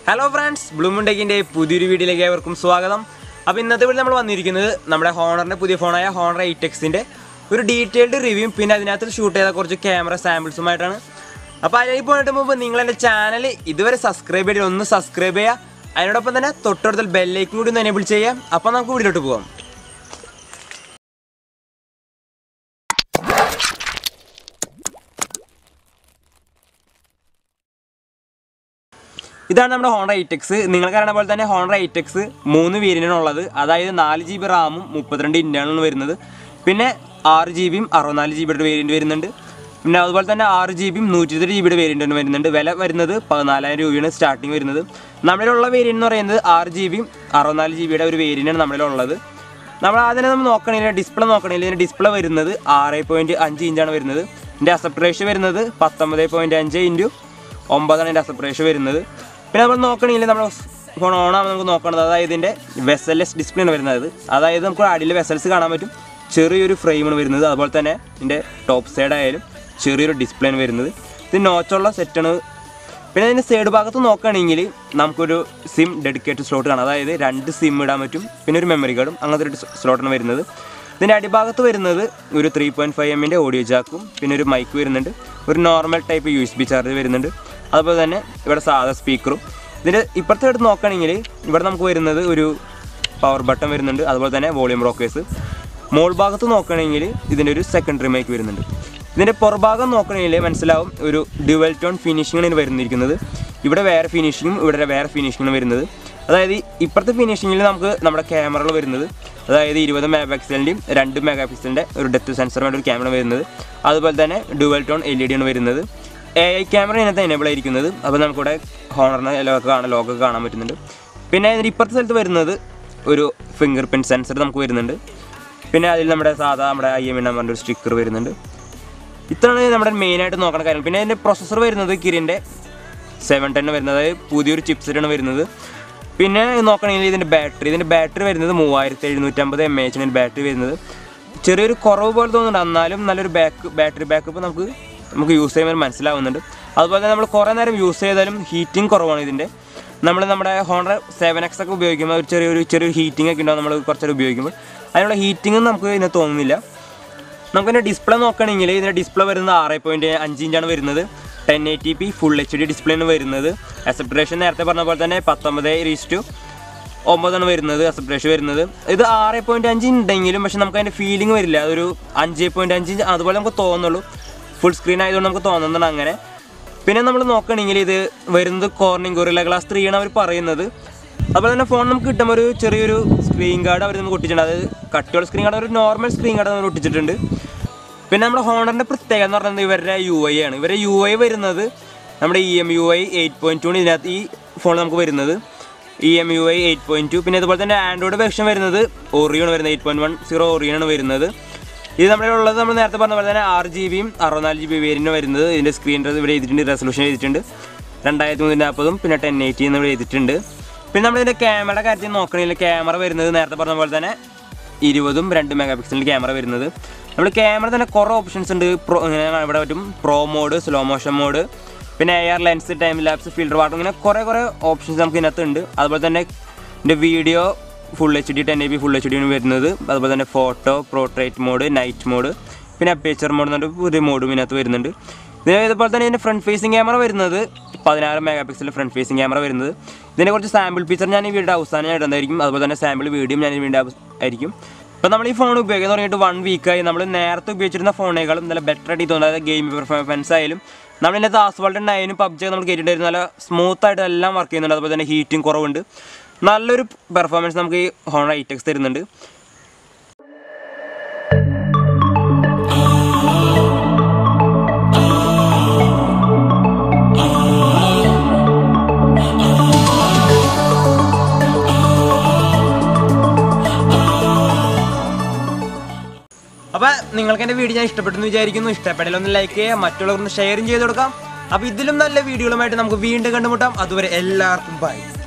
Hello friends, Blue Moon Tech in പുതിയൊരു വീഡിയോയിലേക്ക് ഏവർക്കും സ്വാഗതം. അപ്പോൾ ഇന്നത്തെ വീഡിയോയിൽ നമ്മൾ വന്നിരിക്കുന്നത് നമ്മുടെ ഹോണറിന്റെ പുതിയ ഫോണായ ഹോണർ 8Xന്റെ ഒരു ഡീറ്റെയിൽഡ് റിവ്യൂ പിന്നെ അതിനകത്ത് ഷൂട്ട് ചെയ്ത കുറച്ച് ക്യാമറ സാമ്പിൾസുമായിട്ടാണ്. അപ്പോൾ അതിലേക്ക് പോയിട്ട് മുമ്പ് നിങ്ങൾ എൻ്റെ ചാനൽ ഇതുവരെ സബ്സ്ക്രൈബ് ചെയ്തില്ല, ഒന്ന് സബ്സ്ക്രൈബ് ചെയ്യുക. അതിനോടൊപ്പം തന്നെ തൊട്ടടുത്ത ബെൽ ഐക്കൺ കൂടി ഒന്ന് എനേബിൾ ചെയ്യാം. അപ്പോൾ നമുക്ക് വീഡിയോയിലോട്ട് പോകാം. ഇതാണ് നമ്മുടെ ഹോണർ 8X. നിങ്ങൾക്ക് അറിയുന്ന പോലെ തന്നെ ഹോണർ 8X 3 വേരിയൻ്റാണുള്ളത്. അതായത് 4GB റാമും 32 ഇൻ്റേണലും വരുന്നത്, പിന്നെ 6GB 64GB വേരിയൻറ്റ് വരുന്നുണ്ട്, പിന്നെ അതുപോലെ തന്നെ 6GB 128GB വേരിയൻ്റ് വരുന്നുണ്ട്. വില വരുന്നത് 14,000 രൂപയാണ് സ്റ്റാർട്ടിങ് വരുന്നത്. നമ്മളിലുള്ള വേരിയൻ്റ് എന്ന് പറയുന്നത് 6GB 64GB ഒരു വേരിയൻ്റാണ് നമ്മളിലുള്ളത്. നമ്മൾ ആദ്യം നമ്മൾ നോക്കണമെങ്കിൽ ഡിസ്പ്ലേ നോക്കണമെങ്കിൽ ഇതിൻ്റെ ഡിസ്പ്ലേ വരുന്നത് 6.5 ഇഞ്ചാണ് വരുന്നത്. ഇതിൻ്റെ അസെപ്റ്റ് റേഷ്യോ വരുന്നത് 19.5x9 ഇതിൻ്റെ അസെപ്റ്റ് റേഷ്യോ വരുന്നത്. പിന്നെ നമ്മൾ നോക്കണമെങ്കിൽ നമ്മൾ ഫോൺ ഓണാകുമ്പോൾ നമുക്ക് നോക്കേണ്ടത്, അതായത് ഇതിൻ്റെ വെസൽലെസ് ഡിസ്പ്ലേ ആണ് വരുന്നത്. അതായത് നമുക്ക് അടിയിൽ വെസൽസ് കാണാൻ പറ്റും, ചെറിയൊരു ഫ്രെയിമാണ് വരുന്നത്. അതുപോലെ തന്നെ ഇതിൻ്റെ ടോപ്പ് സൈഡ് ആയാലും ചെറിയൊരു ഡിസ്പ്ലേ ആണ് വരുന്നത്. ഇത് നോച്ചുള്ള സെറ്റാണ്. പിന്നെ ഇതിൻ്റെ സൈഡ് ഭാഗത്ത് നോക്കുകയാണെങ്കിൽ നമുക്കൊരു സിം ഡെഡിക്കേറ്റഡ് സ്ലോട്ട് കാണാം, അതായത് 2 സിം ഇടാൻ പറ്റും, പിന്നെ ഒരു മെമ്മറി കാർഡും അങ്ങനത്തെ ഒരു സ്ലോട്ടാണ് വരുന്നത്. ഇതിൻ്റെ അടിഭാഗത്ത് വരുന്നത് ഒരു 3.5mm ഓഡിയോ ജാക്കും, പിന്നെ ഒരു മൈക്ക് വരുന്നുണ്ട്, ഒരു നോർമൽ ടൈപ്പ് USB ചാർജ് വരുന്നുണ്ട്, അതുപോലെ തന്നെ ഇവിടെ സാധാ സ്പീക്കറും. ഇതിൻ്റെ ഇപ്പുറത്തെ എടുത്ത് നോക്കുകയാണെങ്കിൽ ഇവിടെ നമുക്ക് വരുന്നത് ഒരു പവർ ബട്ടൺ വരുന്നുണ്ട്, അതുപോലെ തന്നെ വോളിയം റോക്കേഴ്സ്. മോൾ ഭാഗത്ത് നോക്കുകയാണെങ്കിൽ ഇതിൻ്റെ ഒരു സെക്കൻഡറി മൈക്ക് വരുന്നുണ്ട്. ഇതിൻ്റെ പുറഭാഗം നോക്കുകയാണെങ്കിൽ മനസ്സിലാവും ഒരു ഡ്യുവൽ ടോൺ ഫിനിഷിങ്ങാണ് വരുന്നിരിക്കുന്നത്. ഇവിടെ വേറെ ഫിനിഷിങ്ങും ഇവിടെ വേറെ ഫിനിഷിങ്ങും വരുന്നത്. അതായത് ഇപ്പുറത്തെ ഫിനിഷിങ്ങിൽ നമുക്ക് നമ്മുടെ ക്യാമറകൾ വരുന്നത്, അതായത് 20 മെഗാപിക്സലിൻ്റെയും 2 മെഗാപിക്സലിൻ്റെ ഒരു ഡെപ്ത് സെൻസറുമായിട്ട് ഒരു ക്യാമറ വരുന്നത്. അതുപോലെ തന്നെ ഡ്യുവൽ ടോൺ LED ആണ് വരുന്നത്. AI ക്യാമറ ഇതിനകത്ത് എനേബിൾ ആയിരിക്കുന്നത്. അപ്പോൾ നമുക്കിവിടെ ഹോണറിന് ലോഗൊക്കെ കാണാൻ പറ്റുന്നുണ്ട്. പിന്നെ ഇതിൻ്റെ ഇപ്പുറത്തെ സ്ഥലത്ത് വരുന്നത് ഒരു ഫിംഗർ പ്രിൻറ്റ് സെൻസർ നമുക്ക് വരുന്നുണ്ട്. പിന്നെ അതിൽ നമ്മുടെ നമ്മുടെ IMEI നമ്പറിൻ്റെ ഒരു സ്റ്റിക്കർ വരുന്നുണ്ട്. ഇത്രയാണ് നമ്മുടെ മെയിനായിട്ട് നോക്കുന്ന കാര്യങ്ങൾ. പിന്നെ ഇതിൻ്റെ പ്രൊസസ്സർ വരുന്നത് കിരിൻ്റെ 710 വരുന്നത്, അതായത് പുതിയൊരു ചിപ്സെറ്റാണ് വരുന്നത്. പിന്നെ നോക്കണമെങ്കിൽ ഇതിൻ്റെ ബാറ്ററി വരുന്നത് 3750 mAh ബാറ്ററി വരുന്നത്. ചെറിയൊരു കുറവ് പോലെ തോന്നുന്നുണ്ട്, എന്നാലും നല്ലൊരു ബാറ്ററി ബാക്കപ്പ് നമുക്ക് യൂസ് ചെയ്യുമ്പോൾ മനസ്സിലാവുന്നുണ്ട്. അതുപോലെ തന്നെ നമ്മൾ കുറേ നേരം യൂസ് ചെയ്താലും ഹീറ്റിംഗ് കുറവാണ് ഇതിൻ്റെ. നമ്മുടെ ഹോണർ 7X ഒക്കെ ഉപയോഗിക്കുമ്പോൾ ഒരു ചെറിയൊരു ഹീറ്റിംഗ് ഒക്കെ ഉണ്ടാവും നമ്മൾ കുറച്ചേരം ഉപയോഗിക്കുമ്പോൾ. അതിനുള്ള ഹീറ്റിംഗ് നമുക്ക് ഇതിനെ തോന്നുന്നില്ല. നമുക്കിതിൻ്റെ ഡിസ്പ്ലേ നോക്കുകയാണെങ്കിൽ ഇതിൻ്റെ ഡിസ്പ്ലേ വരുന്നത് 6.5 ഇഞ്ചാണ് വരുന്നത്. 1080p ഫുൾ HD ഡിസ്പ്ലേ ആണ് വരുന്നത്. അസെപ്റ്റ് റേഷ്യോ നേരത്തെ പറഞ്ഞ പോലെ തന്നെ 19:9 വരുന്നത് അസെപ്റ്റ് റേഷ്യോ വരുന്നത്. ഇത് 6.5 ഉണ്ടെങ്കിലും പക്ഷെ നമുക്ക് അതിൻ്റെ ഫീലിംഗ് വരില്ല, അതൊരു 5.5 അതുപോലെ നമുക്ക് തോന്നുള്ളൂ. ഫുൾ സ്ക്രീൻ ആയതുകൊണ്ട് നമുക്ക് തോന്നുന്നുണ്ട് അങ്ങനെ. പിന്നെ നമ്മൾ നോക്കുകയാണെങ്കിൽ ഇത് വരുന്നത് കോർണിംഗ് ഗൊറില്ല ഗ്ലാസ് 3 ആണ് അവർ പറയുന്നത്. അതുപോലെ തന്നെ ഫോൺ നമുക്ക് കിട്ടുമ്പോൾ ഒരു ചെറിയൊരു സ്ക്രീൻ ഗാർഡ് അവർ നമുക്ക് ഒട്ടിച്ചിട്ടുണ്ട്. അതായത് കട്ടിയുള്ള സ്ക്രീൻ ഗാർഡ്, ഒരു നോർമൽ സ്ക്രീൻ ഗാർഡ് നമ്മൾ ഒട്ടിച്ചിട്ടുണ്ട്. പിന്നെ നമ്മുടെ ഹോണറിൻ്റെ പ്രത്യേകത എന്ന് പറയുന്നത് ഇവരുടെ UI ആണ്. ഇവരുടെ UI വരുന്നത് നമ്മുടെ EMUI 8.2 ഇതിനകത്ത് ഈ ഫോണിൽ നമുക്ക് വരുന്നത് EMUI 8.2. പിന്നെ അതുപോലെ തന്നെ ആൻഡ്രോയിഡ് വെർഷൻ വരുന്നത് ഓറിയോണ് വരുന്നത്, 8.10 ഓറിയോണ് വരുന്നത്. ഇത് നമ്മളുള്ളത് നമ്മൾ നേരത്തെ പറഞ്ഞ പോലെ തന്നെ 6GB 64GB വേരിയൻ്റ് വരുന്നത്. ഇതിൻ്റെ സ്ക്രീൻ ഇവിടെ എഴുതിയിട്ടുണ്ട്, റെസൊല്യൂഷൻ എഴുതിയിട്ടുണ്ട് 2340 പിന്നെ 1080 എന്ന് ഇവിടെ എഴുതിയിട്ടുണ്ട്. പിന്നെ നമ്മളിതിൻ്റെ ക്യാമറയുടെ കാര്യത്തിൽ നോക്കണമെങ്കിൽ ക്യാമറ വരുന്നത് നേരത്തെ പറഞ്ഞ പോലെ തന്നെ 20 2 മെഗാപിക്സലിൻ്റെ ക്യാമറ വരുന്നത്. നമ്മൾ ക്യാമറ തന്നെ കുറേ ഓപ്ഷൻസ് ഉണ്ട്. ഇവിടെ പറ്റും pro mode, slow motion mode, പിന്നെ AR lens, time lapse, filter water, ഇങ്ങനെ കുറേ ഓപ്ഷൻസ് നമുക്ക് ഇതിനകത്തുണ്ട്. അതുപോലെ തന്നെ ഇതിൻ്റെ video full HD 1080p full HD വരുന്നത്. അതുപോലെ തന്നെ photo, portrait mode, night mode, പിന്നെ അപ്പേച്ചർ മോഡ് എന്നൊരു പുതിയ മോഡും ഇതിനകത്ത് വരുന്നുണ്ട്. ഇതുപോലെ തന്നെ ഇതിൻ്റെ ഫ്രണ്ട് ഫേസിങ് ക്യാമറ വരുന്നത് 16 മെഗാപിക്സലിൻ്റെ ഫ്രണ്ട് ഫേസിങ് ക്യാമറ വരുന്നത്. ഇതിനെ കുറച്ച് സാമ്പിൾ പിക്ചർ ഞാൻ ഈ വീഡിയോ അവസാനം ഇടുന്നതായിരിക്കും. അതുപോലെ തന്നെ സാമ്പിൾ വീഡിയോ ഞാൻ ഈ വീഡിയോ ആയിരിക്കും. ഇപ്പോൾ നമ്മൾ ഈ ഫോൺ ഉപയോഗിക്കാൻ തുടങ്ങിയിട്ട് 1 വീക്കായി. നമ്മൾ നേരത്തെ ഉപയോഗിച്ചിരുന്ന ഫോണേക്കാളും നല്ല ബെറ്റർ ആയിട്ട് തോന്നുന്നത്, അതായത് ഗെയിം പെർഫോമൻസ് ആയാലും നമ്മളിതിനകത്ത് ആസ്വാൾട്ട് 9 PUBG നമ്മൾ കയറ്റിയിട്ടുണ്ടായിരുന്നു. നല്ല സ്മൂത്തായിട്ട് എല്ലാം വർക്ക് ചെയ്യുന്നുണ്ട്. അതുപോലെ തന്നെ ഹീറ്റിംഗ് കുറവുണ്ട്. നല്ലൊരു പെർഫോമൻസ് നമുക്ക് ഈ ഹോണർ 8X തരുന്നുണ്ട്. അപ്പോൾ നിങ്ങൾക്ക് എൻ്റെ വീഡിയോ ഞാൻ ഇഷ്ടപ്പെട്ടെന്ന് വിചാരിക്കുന്നു. ഇഷ്ടപ്പെട്ടാലും ഒന്ന് ലൈക്ക് ചെയ്യുക, മറ്റുള്ളവർക്ക് ഷെയറും ചെയ്ത് കൊടുക്കാം. അപ്പോൾ ഇതിലും നല്ല വീഡിയോകളുമായിട്ട് നമുക്ക് വീണ്ടും കണ്ടുമുട്ടാം. അതുവരെ എല്ലാവർക്കും ബൈ.